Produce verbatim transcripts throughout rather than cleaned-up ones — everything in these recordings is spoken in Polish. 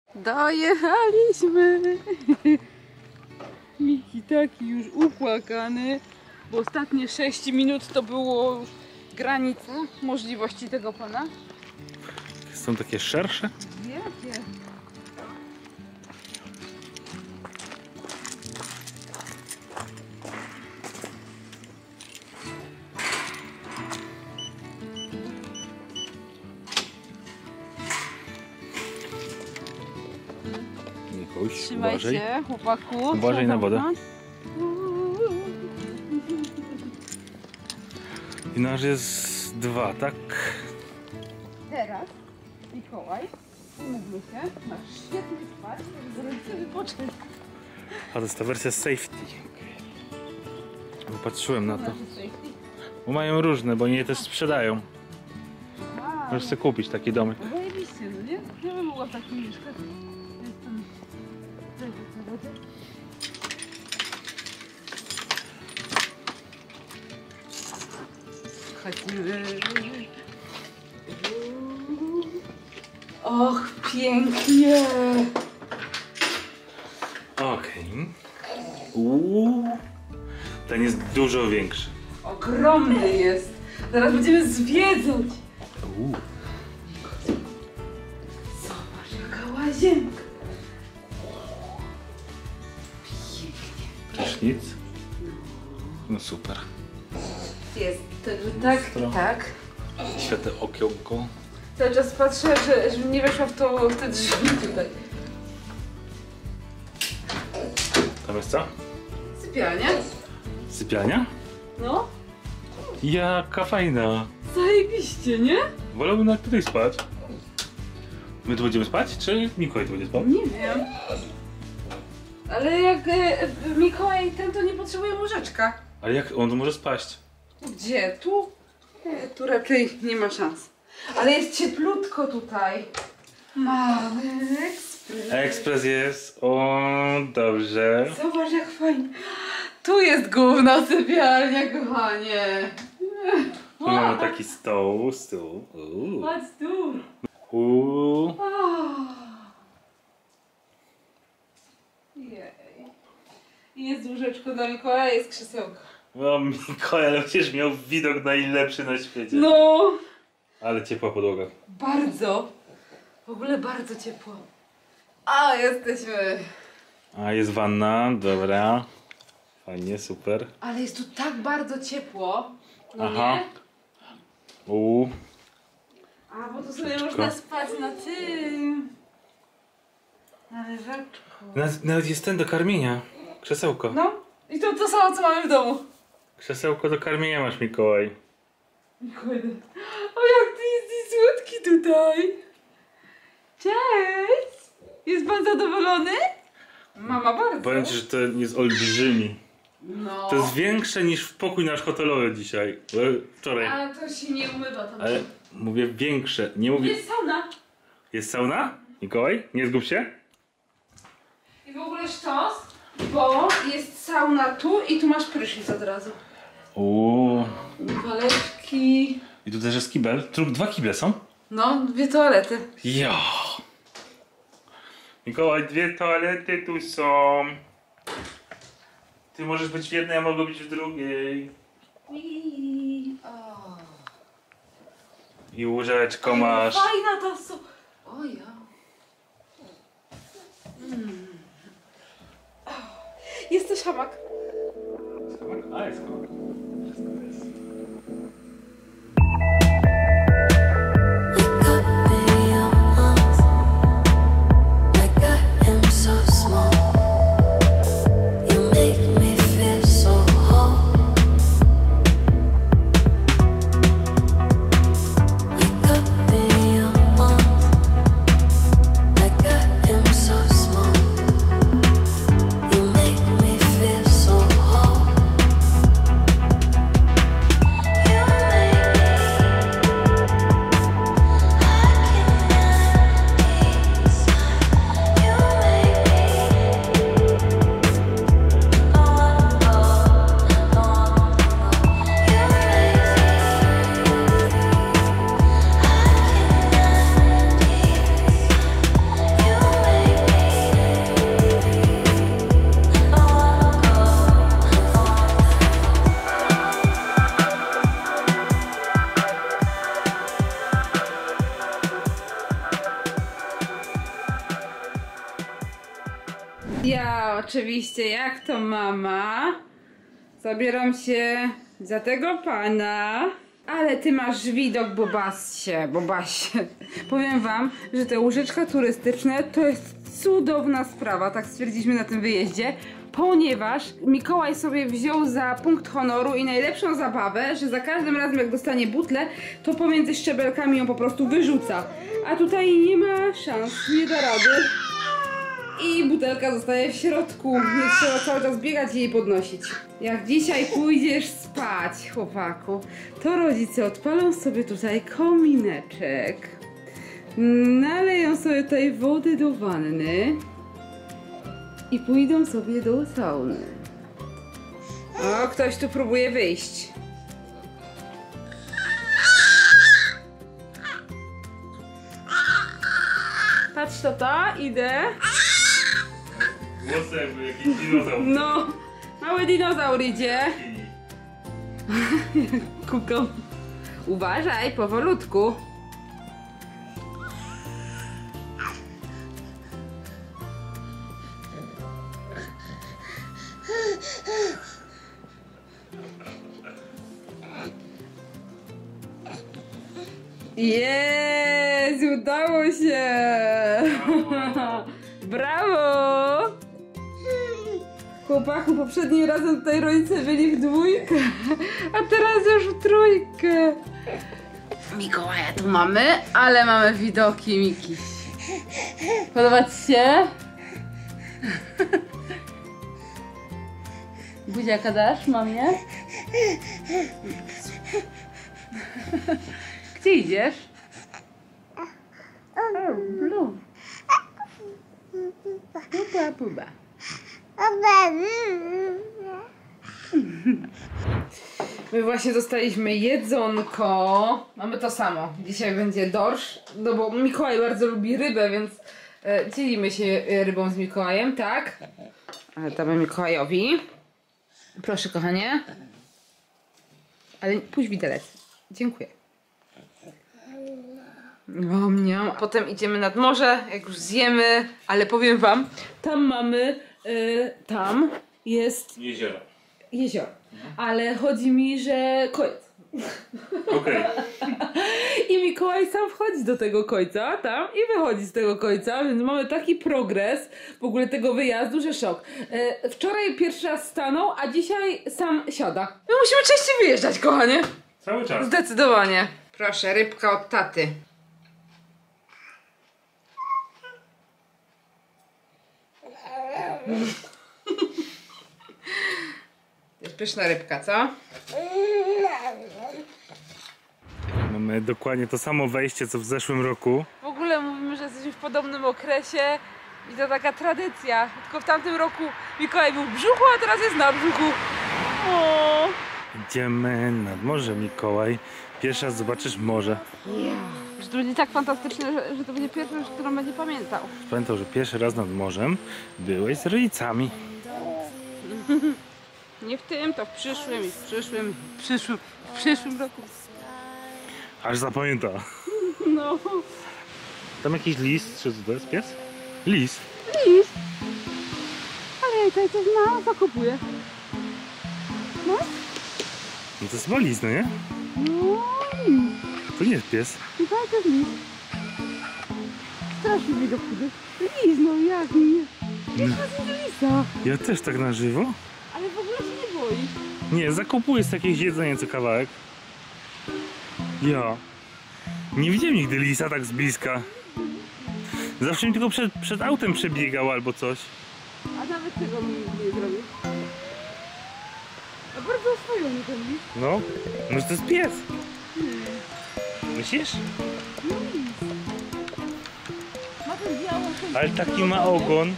Dojechaliśmy! Miki taki już upłakany, bo ostatnie sześć minut to było już granica możliwości tego pana. Są takie szersze? Wiecie. Mikoś, Trzymaj uważaj. się, chłopaku. Uważaj na wodę. I nasz jest dwa, tak? Teraz, Mikołaj, umówmy się, masz świetny spać, żeby wypocząć. A to jest ta wersja safety. Bo patrzyłem na to. Bo mają różne, bo nie też sprzedają. Możesz sobie kupić taki domek. Zajebiście, no nie? Ja bym mogła w takim mieszkać. Jestem... Chodzimy. Och, pięknie! Okej. Uuu. Ten jest dużo większy. Ogromny jest! Zaraz będziemy zwiedzać! Uuu. Zobacz, jaka łazienka! Pięknie! Prysznic. No super. Jest, także tak, Stro. tak. Świetne okiełko. Cały czas patrzę, że, żebym nie weszła w, to, w te drzwi tutaj. Tam jest co? Sypialnia? Sypialnia? No. Jaka fajna. Zajebiście, nie? Wolałbym na której spać. My tu będziemy spać, czy Mikołaj tu będzie spał? Nie wiem. Ale jak e, Mikołaj ten, to nie potrzebuje łóżeczka. Ale jak on tu może spaść? Gdzie? Tu? Nie, tu raczej nie ma szans. Ale jest cieplutko tutaj. Mały ekspres. Ekspres jest. O, dobrze. Zobacz jak fajnie. Tu jest główna sypialnia, kochanie. Tu mamy taki stoł, stół. Uuu. Chodź tu. Uuu. Jej. Jest łóżeczko dla Mikołaja, jest krzesełko. O, Mikołaj, ale przecież miał widok najlepszy na świecie. No. Ale ciepła podłoga. Bardzo. W ogóle bardzo ciepło. A, jesteśmy. A, jest wanna, dobra. Fajnie, super. Ale jest tu tak bardzo ciepło. No Aha. nie? Uuu. A, bo tu sobie Łóżeczko. można spać na tym. Na leżaczku. Nawet, nawet jest ten do karmienia. Krzesełko. No. I to to samo, co mamy w domu. Krzesełko do karmienia masz, Mikołaj. Mikołaj. O, jak ty jesteś słodki tutaj. Cześć. Jest pan zadowolony? Mama bardzo. Powiem ci, że to jest olbrzymi. No. To jest większe niż w pokój nasz hotelowy dzisiaj. Wczoraj. A to się nie umywa tam. Ale mówię większe. Nie mówię. Jest sauna. Jest sauna? Mikołaj? Nie zgub się? I w ogóle sztos, bo jest sauna tu i tu masz prysznic od razu. Uuu. Waleczki. I tu też jest kibel. Tu dwa kible są? No, dwie toalety. Ja. Mikołaj, dwie toalety tu są. Ty możesz być w jednej, a mogę być w drugiej. I... O. I łóżeczko masz. Fajna ta su... O ja. Mm. Jest też hamak. A, jest hamak. Wszystko jest. Ja oczywiście, jak to mama, zabieram się za tego pana. Ale ty masz widok, Bobasie, Bobasie. Powiem wam, że te łóżeczka turystyczne to jest cudowna sprawa, tak stwierdziliśmy na tym wyjeździe, ponieważ Mikołaj sobie wziął za punkt honoru i najlepszą zabawę, że za każdym razem jak dostanie butlę, to pomiędzy szczebelkami ją po prostu wyrzuca. A tutaj nie ma szans, nie da rady. I butelka zostaje w środku, więc trzeba cały czas biegać i jej podnosić. Jak dzisiaj pójdziesz spać, chłopaku, to rodzice odpalą sobie tutaj komineczek, naleją sobie tutaj wody do wanny i pójdą sobie do sauny. O, ktoś tu próbuje wyjść. Patrz to, to, idę. Głosy jakby jakiś dinozaur. No, mały dinozaur idzie. Kukam. Uważaj, powolutku. Jest, udało się. Brawo! Chłopaku, poprzednim razem tutaj rodzice byli w dwójkę, a teraz już w trójkę. Mikołaja tu mamy, ale mamy widoki, Miki. Podoba ci się? Buziaka dasz mamie? Gdzie idziesz? O, blue. Puba, puba. My właśnie dostaliśmy jedzonko. Mamy to samo. Dzisiaj będzie dorsz, no bo Mikołaj bardzo lubi rybę, więc e, dzielimy się rybą z Mikołajem, tak? Ale damy Mikołajowi. Proszę, kochanie. Ale pójdź widelec. Dziękuję. Miam, miam. Potem idziemy nad morze, jak już zjemy, ale powiem wam, tam mamy, yy, tam jest Jezioro. jezioro, ale chodzi mi, że koniec. Okej. I Mikołaj sam wchodzi do tego końca, tam i wychodzi z tego końca, więc mamy taki progres w ogóle tego wyjazdu, że szok. Yy, wczoraj pierwszy raz stanął, a dzisiaj sam siada. My musimy częściej wyjeżdżać, kochanie. Cały czas. Zdecydowanie. Proszę, rybka od taty. Jest pyszna rybka, co? Mamy dokładnie to samo wejście co w zeszłym roku. W ogóle mówimy, że jesteśmy w podobnym okresie i to taka tradycja. Tylko w tamtym roku Mikołaj był w brzuchu, a teraz jest na brzuchu. O! Idziemy nad morze, Mikołaj. Pierwszy raz zobaczysz morze. Że to będzie tak fantastyczne, że, że to będzie pierwsza rzecz, którą będzie pamiętał. Pamiętam, że pierwszy raz nad morzem byłeś z rodzicami. Nie w tym, to w przyszłym i w przyszłym, w przyszłym, w przyszłym roku. Aż zapamięta. No. Tam jakiś lis, czy co to jest pies? Lis. Lis. Ale tutaj coś ma, zakopuje. No? No to jest chyba lis, no nie? No. To nie jest pies. Tutaj to jest lis. Strasznie mi do chudy. Lis, no jak nie? Nie ma lisa. Ja też tak na żywo? Ale w ogóle się nie boi. Nie, zakopuję z jakiegoś jedzenia co kawałek. Ja. Nie widziałem nigdy lisa tak z bliska. Zawsze mi tylko przed, przed autem przebiegał albo coś. A nawet tego mi nie zrobił. A bardzo oswojony ten lis. No, może to jest pies. Myślisz? No lis. Ma ten białą końcówkę. Ale taki ma ogon.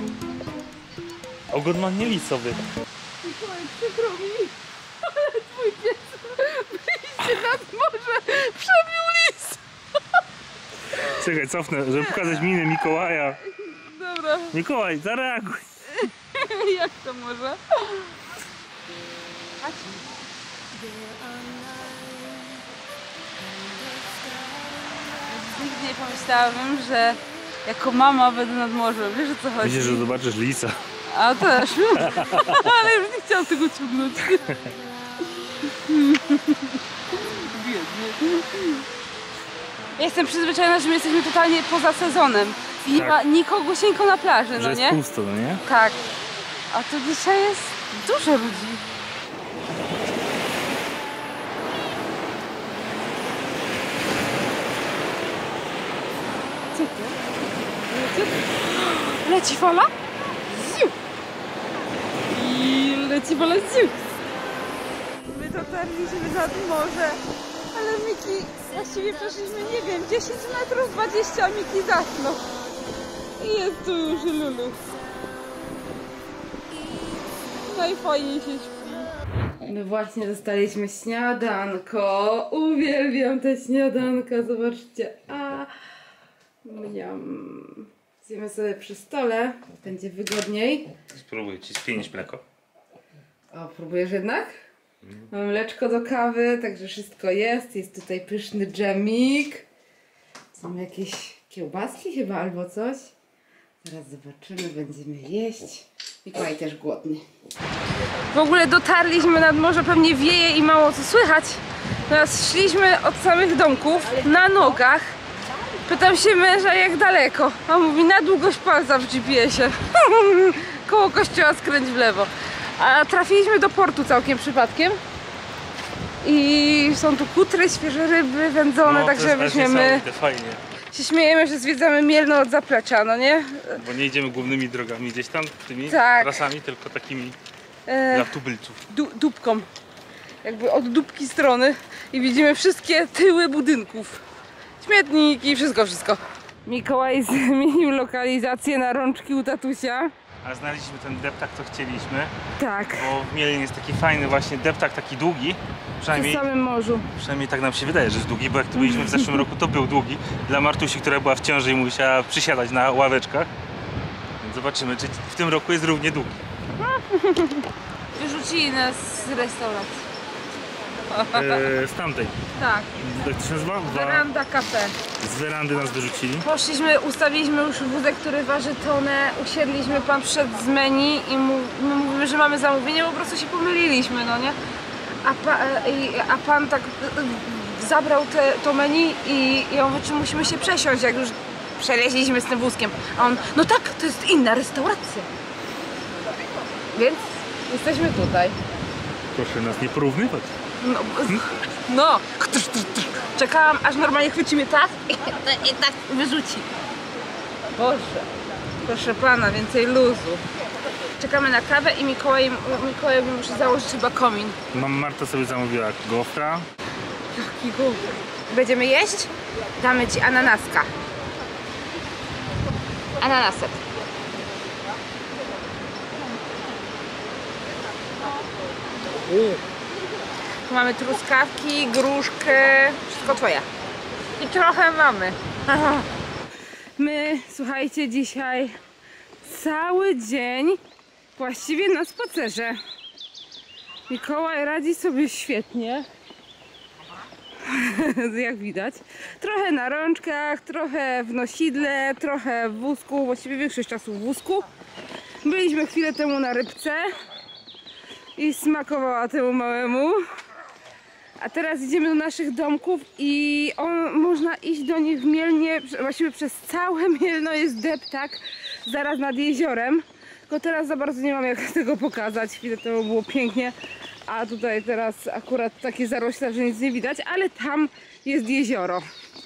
Ogon ma nie lisowy. Mikołaj, przykro mi. Ale twój pies wyjście nad morze przebił lis. Czekaj, cofnę, żeby pokazać minę Mikołaja. Dobra. Mikołaj, zareaguj. Jak to może? Patrz. Nigdy nie pomyślałabym, że Jako mama będę nad morzem, wiesz o co chodzi? Widzisz, że zobaczysz lisa. A też, ale już nie chciałam tego ciągnąć. Ja jestem przyzwyczajona, że my jesteśmy totalnie poza sezonem. I nie Tak. ma nikogusieńko na plaży, Że no jest nie? pusto, no nie? Tak. A tu dzisiaj jest dużo ludzi. Co to? Co to? Leci fala? Ziu! I leci fala ziu! My dotarliśmy nad morze, ale Miki, właściwie przeszliśmy, nie wiem, dziesięć metrów, dwadzieścia, a Miki zasnął. I jest tu już Lulu. Najfajniej się śpi. No właśnie dostaliśmy śniadanko. Uwielbiam te śniadanka, zobaczcie. A, mniam. Zjemy sobie przy stole, będzie wygodniej. Spróbuję ci spienić mleko. O, próbujesz jednak? Mam mleczko do kawy, także wszystko jest. Jest tutaj pyszny dżemik. Są jakieś kiełbaski chyba albo coś. Zaraz zobaczymy, będziemy jeść. Mikołaj też głodny. W ogóle dotarliśmy nad morze, pewnie wieje i mało co słychać. Teraz szliśmy od samych domków na nogach. Pytam się męża, jak daleko. A on mówi, na długość palca w G P S-ie. Koło kościoła skręć w lewo. A trafiliśmy do portu całkiem przypadkiem. I są tu kutry, świeże ryby wędzone, No, także weźmiemy. Fajnie. Się śmiejemy, że zwiedzamy Mielno od zaplecza, no nie? Bo nie idziemy głównymi drogami gdzieś tam, tymi Tak. trasami, tylko takimi E, dla tubylców. du dupką. Jakby od dupki strony. I widzimy wszystkie tyły budynków. Śmietniki, wszystko, wszystko. Mikołaj zmienił lokalizację na rączki u tatusia. A znaleźliśmy ten deptak, co chcieliśmy, Tak. bo w Mielnie jest taki fajny właśnie deptak, taki długi. Przy Przynajmniej, samym morzu. przynajmniej tak nam się wydaje, że jest długi, bo jak tu byliśmy w zeszłym roku, to był długi. Dla Martusi, która była w ciąży i musiała przysiadać na ławeczkach. Więc zobaczymy, czy w tym roku jest równie długi. Wyrzucili nas z restauracji. Eee, z tamtej. Tak. Jak to się nazywa? Wa- Veranda Cafe. Z werandy nas wyrzucili. Poszliśmy, ustawiliśmy już wózek, który waży tonę, usiedliśmy, pan przyszedł z menu i mu, my mówimy, że mamy zamówienie, po prostu się pomyliliśmy, no nie? A, pa, i, a pan tak y, zabrał te, to menu i, i on mówi, czy musimy się przesiąść, jak już przeleźliśmy z tym wózkiem. A on, no tak, to jest inna restauracja. Więc jesteśmy tutaj. Proszę nas nie porównywać. No, no. Czekałam, aż normalnie chwyci mnie tak i, i tak wyrzuci. Boże, proszę pana, więcej luzu. Czekamy na kawę i Mikołaj, Mikołaj musi założyć chyba komin. Mam Marta sobie zamówiła gofra. Jaki gofr. Będziemy jeść? Damy ci ananaska. Ananasek. Tu mamy truskawki, gruszkę, wszystko twoje. I trochę mamy. My, słuchajcie, dzisiaj cały dzień właściwie na spacerze. Mikołaj radzi sobie świetnie. Jak widać. Trochę na rączkach, trochę w nosidle, trochę w wózku, właściwie większość czasu w wózku. Byliśmy chwilę temu na rybce i smakowała temu małemu. A teraz idziemy do naszych domków i on, można iść do nich w Mielnie, właściwie przez całe Mielno jest deptak zaraz nad jeziorem. Tylko teraz za bardzo nie mam jak tego pokazać, chwilę temu było pięknie, a tutaj teraz akurat takie zarośla, że nic nie widać, ale tam jest jezioro.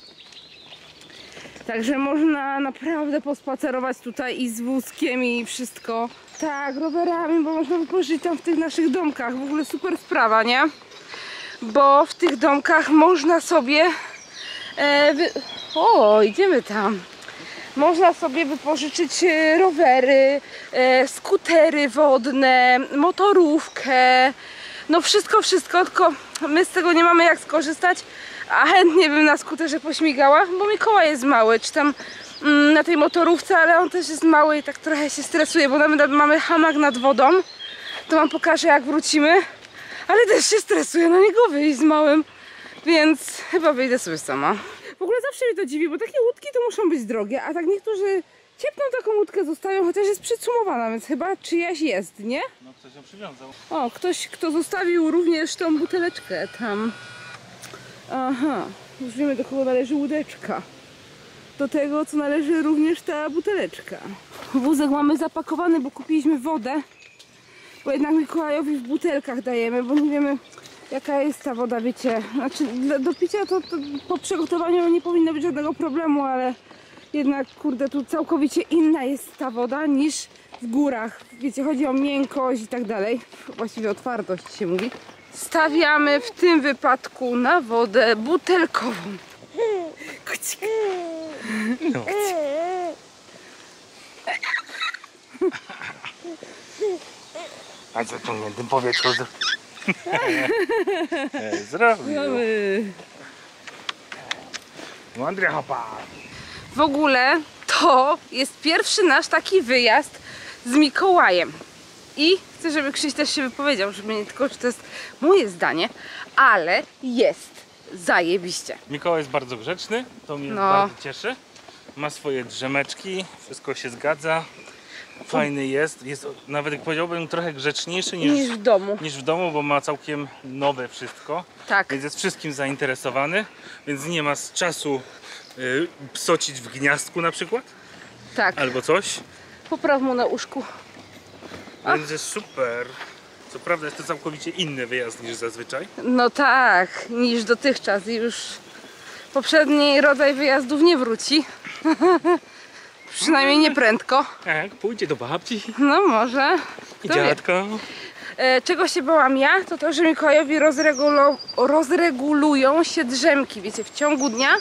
Także można naprawdę pospacerować tutaj i z wózkiem i wszystko. Tak, rowerami, bo można wypożyczyć tam w tych naszych domkach. W ogóle super sprawa, nie? Bo w tych domkach można sobie e, wy... O, idziemy tam. Można sobie wypożyczyć rowery, e, skutery wodne, motorówkę. No wszystko, wszystko, tylko my z tego nie mamy jak skorzystać. A chętnie bym na skuterze pośmigała, bo Mikołaj jest mały, czy tam mm, na tej motorówce, ale on też jest mały i tak trochę się stresuje, bo nawet mamy hamak nad wodą. To wam pokażę, jak wrócimy. Ale też się stresuje na niego wyjść z małym, więc chyba wyjdę sobie sama. W ogóle zawsze mnie to dziwi, bo takie łódki to muszą być drogie, a tak niektórzy ciepną taką łódkę zostawią, chociaż jest przycumowana, więc chyba czyjaś jest, nie? No ktoś ją przywiązał. O, ktoś, kto zostawił również tą buteleczkę tam. Aha, już wiemy, do kogo należy łódeczka. Do tego, co należy również ta buteleczka. Wózek mamy zapakowany, bo kupiliśmy wodę. Bo jednak Mikołajowi w butelkach dajemy, bo nie wiemy, jaka jest ta woda, wiecie. Znaczy, do picia to, to po przygotowaniu nie powinno być żadnego problemu, ale jednak, kurde, tu całkowicie inna jest ta woda niż w górach. Wiecie, chodzi o miękkość i tak dalej. Właściwie o twardość się mówi. Stawiamy w tym wypadku na wodę butelkową. Kucik. No. A co tu nie tym powietrzu zrobił? Mądry chłopak. W ogóle to jest pierwszy nasz taki wyjazd z Mikołajem. I chcę, żeby Krzyś też się wypowiedział, żeby nie tylko, że to jest moje zdanie, ale jest zajebiście. Mikołaj jest bardzo grzeczny, to mnie No. bardzo cieszy. Ma swoje drzemeczki, wszystko się zgadza. Fajny jest, jest nawet jak powiedziałbym trochę grzeczniejszy niż, Niż w domu. niż w domu, bo ma całkiem nowe wszystko. Tak. Więc jest wszystkim zainteresowany, więc nie ma z czasu y, psocić w gniazdku na przykład, Tak. albo coś. Popraw mu na uszku. Więc jest super. Co prawda jest to całkowicie inny wyjazd niż zazwyczaj. No tak, niż dotychczas. I już poprzedni rodzaj wyjazdów nie wróci. Przynajmniej nie prędko. Jak pójdzie do babci No może. i Kto wie. dziadka. E, czego się bałam ja, to to, że Mikołajowi rozregulo- rozregulują się drzemki, wiecie, w ciągu dnia,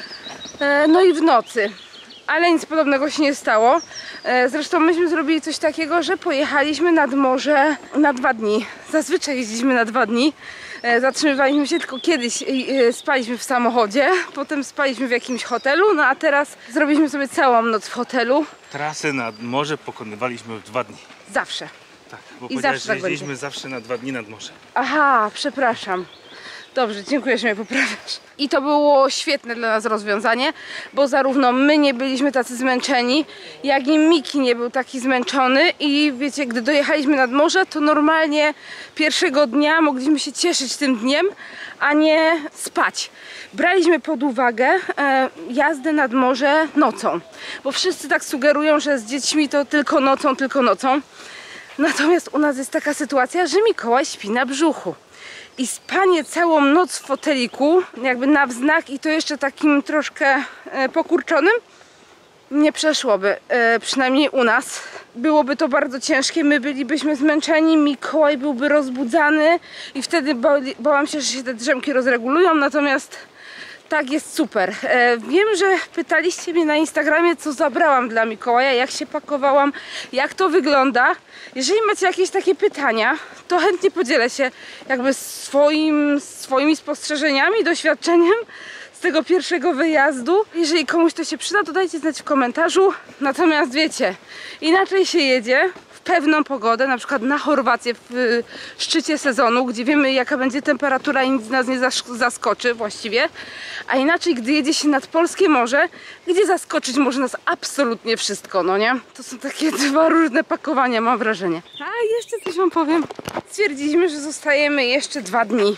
e, no i w nocy. Ale nic podobnego się nie stało. E, zresztą myśmy zrobili coś takiego, że pojechaliśmy nad morze na dwa dni. Zazwyczaj jeździliśmy na dwa dni. E, zatrzymywaliśmy się tylko kiedyś, e, spaliśmy w samochodzie, potem spaliśmy w jakimś hotelu, no a teraz zrobiliśmy sobie całą noc w hotelu. Trasy nad morze pokonywaliśmy w dwa dni. Zawsze. Tak, bo I powiedziałeś, zawsze że tak jeździliśmy będzie. zawsze na dwa dni nad morze. Aha, przepraszam. Dobrze, dziękuję, że mnie poprawiasz. I to było świetne dla nas rozwiązanie, bo zarówno my nie byliśmy tacy zmęczeni, jak i Miki nie był taki zmęczony i wiecie, gdy dojechaliśmy nad morze, to normalnie pierwszego dnia mogliśmy się cieszyć tym dniem, a nie spać. Braliśmy pod uwagę e, jazdę nad morze nocą, bo wszyscy tak sugerują, że z dziećmi to tylko nocą, tylko nocą. Natomiast u nas jest taka sytuacja, że Mikołaj śpi na brzuchu. I spanie całą noc w foteliku, jakby na wznak i to jeszcze takim troszkę e, pokurczonym, nie przeszłoby, e, przynajmniej u nas. Byłoby to bardzo ciężkie, my bylibyśmy zmęczeni, Mikołaj byłby rozbudzany i wtedy ba bałam się, że się te drzemki rozregulują, natomiast tak jest super. E, wiem, że pytaliście mnie na Instagramie, co zabrałam dla Mikołaja, jak się pakowałam, jak to wygląda. Jeżeli macie jakieś takie pytania, to chętnie podzielę się jakby swoim, swoimi spostrzeżeniami, doświadczeniem z tego pierwszego wyjazdu. Jeżeli komuś to się przyda, to dajcie znać w komentarzu. Natomiast wiecie, inaczej się jedzie w pewną pogodę, na przykład na Chorwację w szczycie sezonu, gdzie wiemy, jaka będzie temperatura i nic nas nie zaskoczy właściwie, a inaczej, gdy jedzie się nad polskie morze, gdzie zaskoczyć może nas absolutnie wszystko, no nie? To są takie dwa różne pakowania, mam wrażenie. A jeszcze coś wam powiem. Stwierdziliśmy, że zostajemy jeszcze dwa dni,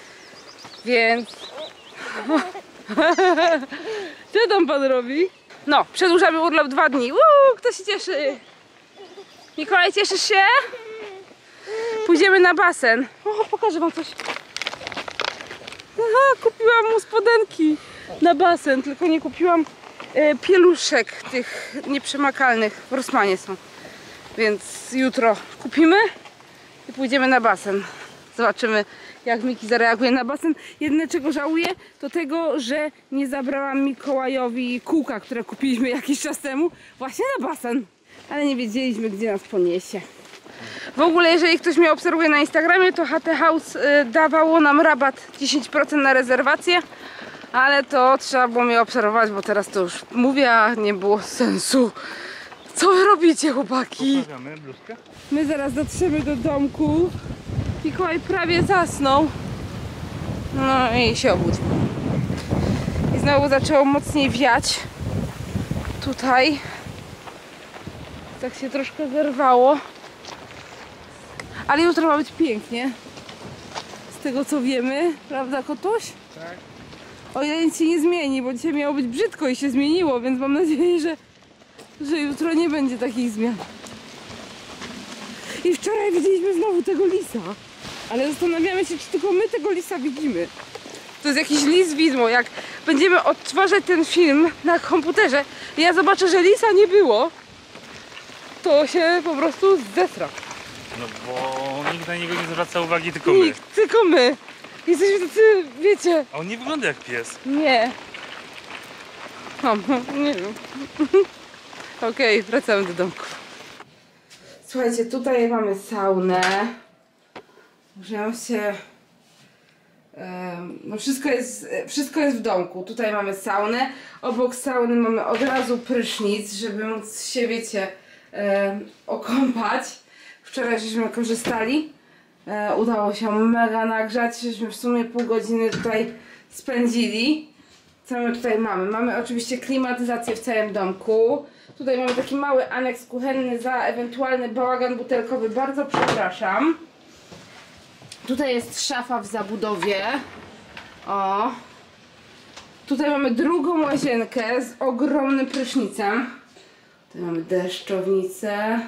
więc... Co tam pan robi? No, przedłużamy urlop dwa dni. Uuu, kto się cieszy? Mikołaj, cieszysz się? Pójdziemy na basen. O, pokażę wam coś. Aha, kupiłam mu spodenki na basen, tylko nie kupiłam e, pieluszek tych nieprzemakalnych. W Rossmanie są. Więc jutro kupimy i pójdziemy na basen. Zobaczymy, jak Miki zareaguje na basen. Jedyne, czego żałuję, to tego, że nie zabrałam Mikołajowi kółka, które kupiliśmy jakiś czas temu, właśnie na basen. Ale nie wiedzieliśmy, gdzie nas poniesie. W ogóle, jeżeli ktoś mnie obserwuje na Instagramie, to H T House y, dawało nam rabat dziesięć procent na rezerwację, ale to trzeba było mnie obserwować, bo teraz to już mówię, a nie było sensu. Co wy robicie, chłopaki? Poprawiamy bluzkę. My zaraz dotrzemy do domku. Mikołaj prawie zasnął. No i się obudził. I znowu Znowu zaczęło mocniej wiać. Tutaj. Tak się troszkę zerwało. Ale jutro ma być pięknie. Z tego co wiemy. Prawda, Kotuś? Tak. O ile nic się nie zmieni, bo dzisiaj miało być brzydko i się zmieniło, więc mam nadzieję, że, że jutro nie będzie takich zmian. I wczoraj widzieliśmy znowu tego lisa. Ale zastanawiamy się, czy tylko my tego lisa widzimy. To jest jakiś lis widmo. Jak będziemy odtwarzać ten film na komputerze i ja zobaczę, że lisa nie było, to się po prostu zesra. No bo nikt na niego nie zwraca uwagi, tylko my. Nikt, tylko my. Jesteśmy tacy, wiecie... A on nie wygląda jak pies. Nie. O, nie wiem. Okej, okay, wracamy do domku. Słuchajcie, tutaj mamy saunę. Muszę się... No wszystko jest, wszystko jest w domku. Tutaj mamy saunę. Obok sauny mamy od razu prysznic, żeby móc się, wiecie, e, okąpać. Wczoraj żeśmy korzystali. E, udało się mega nagrzać. Żeśmy w sumie pół godziny tutaj spędzili. Co my tutaj mamy? Mamy oczywiście klimatyzację w całym domku. Tutaj mamy taki mały aneks kuchenny za ewentualny bałagan butelkowy. Bardzo przepraszam. Tutaj jest szafa w zabudowie. O. Tutaj mamy drugą łazienkę z ogromnym prysznicem. Tutaj mamy deszczownicę.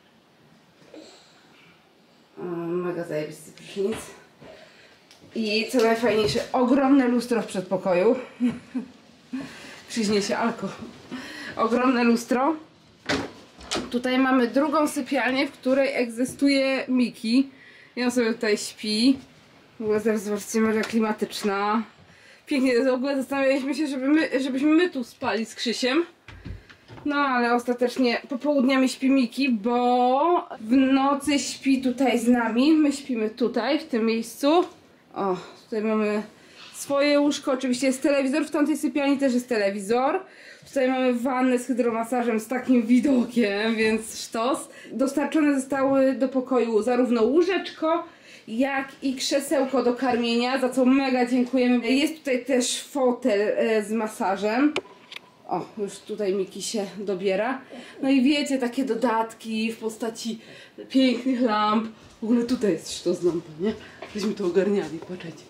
O, mega zajebisty prysznic. I co najfajniejsze, ogromne lustro w przedpokoju. Przyźnie się alkohol. Ogromne lustro. Tutaj mamy drugą sypialnię, w której egzystuje Miki. I on sobie tutaj śpi. W ogóle teraz zobaczcie, mega klimatyczna. Pięknie, w ogóle zastanawialiśmy się, żeby my, żebyśmy my tu spali z Krzysiem. No ale ostatecznie popołudniami śpi Miki, bo w nocy śpi tutaj z nami. My śpimy tutaj, w tym miejscu. O, tutaj mamy swoje łóżko. Oczywiście jest telewizor, w tamtej sypialni też jest telewizor. Tutaj mamy wannę z hydromasażem z takim widokiem, więc sztos. Dostarczone zostały do pokoju zarówno łóżeczko, jak i krzesełko do karmienia, za co mega dziękujemy. Jest tutaj też fotel e, z masażem. O, już tutaj Miki się dobiera. No i wiecie, takie dodatki w postaci pięknych lamp. W ogóle tutaj jest sztos lampa, nie? Żeśmy to ogarniali, patrzcie.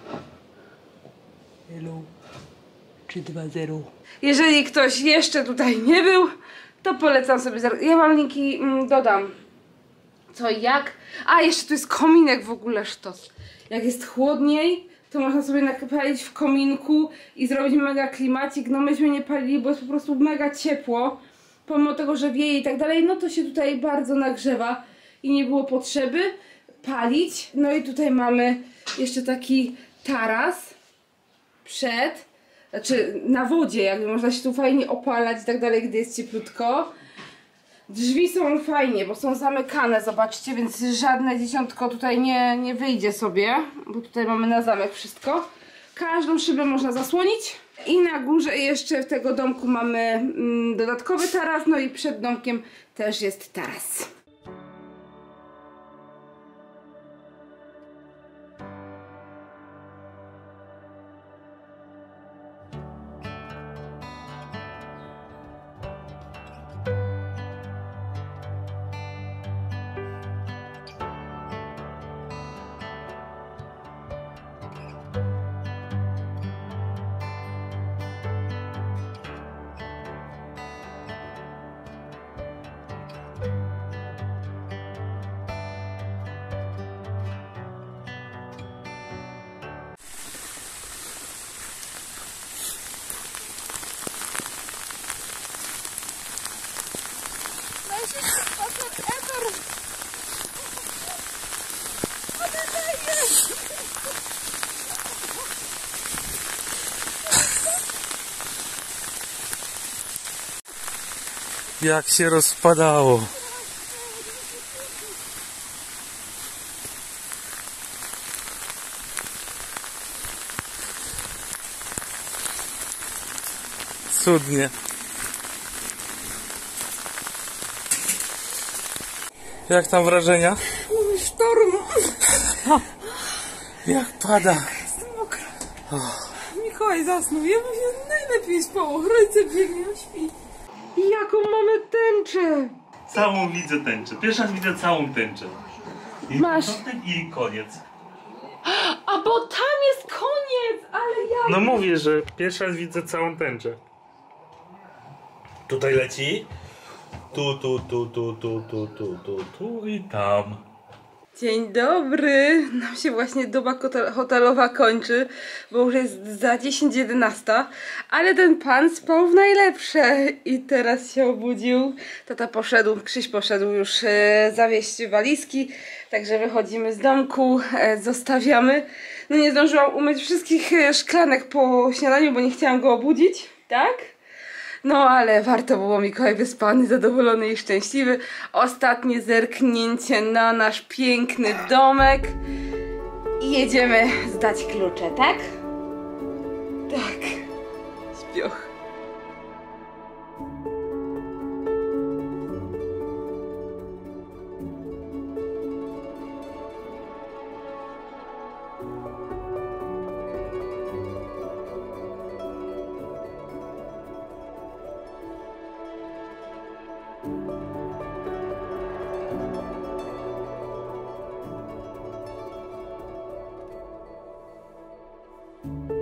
Hello. trzy dwa zero. Jeżeli ktoś jeszcze tutaj nie był, to polecam sobie. Ja wam linki mm, dodam. Co i jak. A, jeszcze tu jest kominek w ogóle sztos. Jak jest chłodniej, to można sobie napalić w kominku i zrobić mega klimacik. No myśmy nie palili, bo jest po prostu mega ciepło. Pomimo tego, że wieje i tak dalej, no to się tutaj bardzo nagrzewa i nie było potrzeby palić. No i tutaj mamy jeszcze taki taras przed. Znaczy na wodzie, jakby można się tu fajnie opalać i tak dalej, gdy jest cieplutko. Drzwi są fajnie, bo są zamykane, zobaczcie, więc żadne dziesiątko tutaj nie, nie wyjdzie sobie, bo tutaj mamy na zamek wszystko. Każdą szybę można zasłonić. I na górze jeszcze w tego domku mamy mm, dodatkowy taras, no i przed domkiem też jest taras. Jak się rozpadało. Cudnie. Jak tam wrażenia? Sztorm. Jak pada. Jestem mokra. Mikołaj zasnął. Ja bym się najlepiej spało. Rodzice biegnie, on śpi. Jaką mamy tęczę! Całą widzę tęczę. Pierwszy raz widzę całą tęczę. I Masz. początek i koniec. A bo tam jest koniec, ale ja... No mówię, że pierwszy raz widzę całą tęczę. Tutaj leci. Tu, tu, tu, tu, tu, tu, tu, tu, tu i tam. Dzień dobry. Nam się właśnie doba hotel- hotelowa kończy, bo już jest za dziesięć jedenaście, ale ten pan spał w najlepsze i teraz się obudził. Tata poszedł, Krzyś poszedł już e, zawieźć walizki, także wychodzimy z domku, e, zostawiamy. No nie zdążyłam umyć wszystkich e, szklanek po śniadaniu, bo nie chciałam go obudzić, tak? No ale warto było, Mikołaj wyspany, zadowolony i szczęśliwy. Ostatnie zerknięcie na nasz piękny domek. I jedziemy zdać klucze, tak? Tak. Śpioch. Thank you.